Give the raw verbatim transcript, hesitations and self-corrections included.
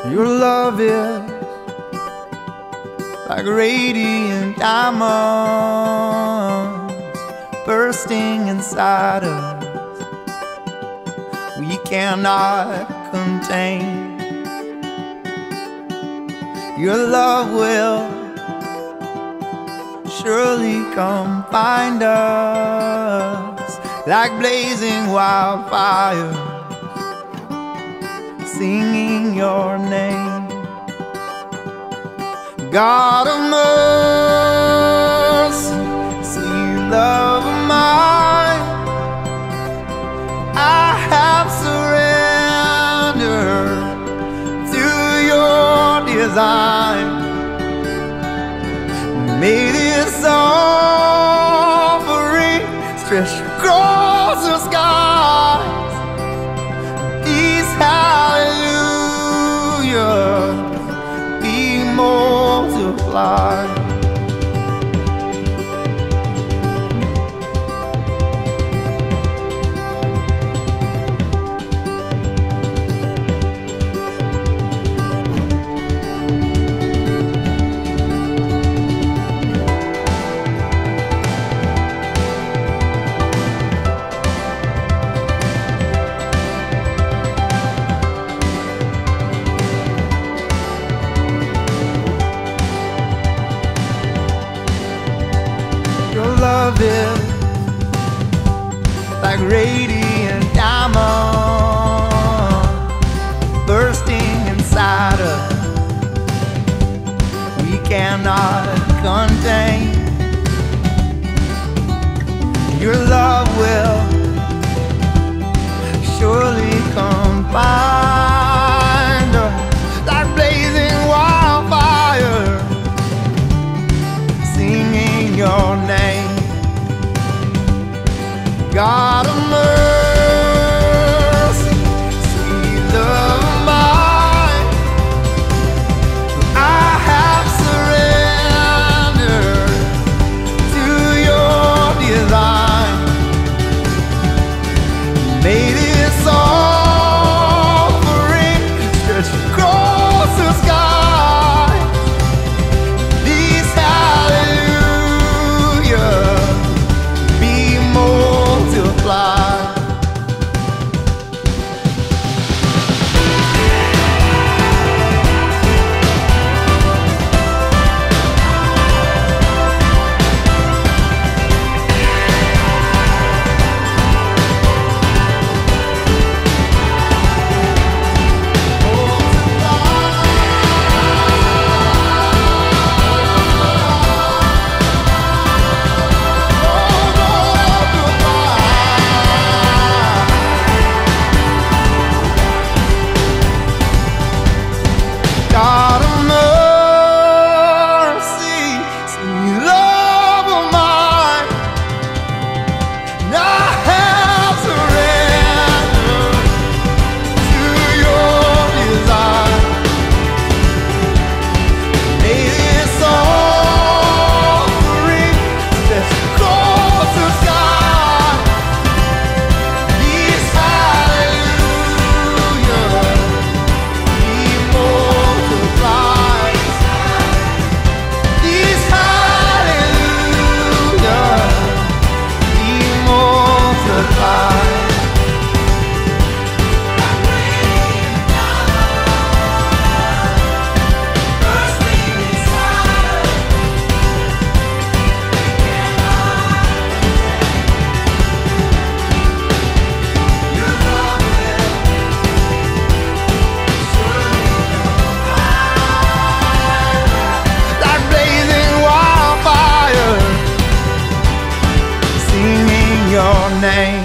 Your love is like radiant diamonds bursting inside us, we cannot contain. Your love will surely come find us like blazing wildfires, singing your name. God of mercy, sweet love of mine, I have surrendered to your design. May this offering stretch across the skies, these hallelujahs be multiplied. Love is like radiant diamond bursting inside us, we cannot contain. Your love will surely come find us like blazing wildfire, singing your name. God of mercy, sweet love of mine, I have surrendered to your design. May this offering stretch across the sky, these hallelujahs be multiplied. God of mercy, sweet love of mine, and I have surrendered to your design. May this offering stretch across the sky, these hallelujahs be multiplied. These hallelujahs be multiplied. Like blazing wildfire, singing your name.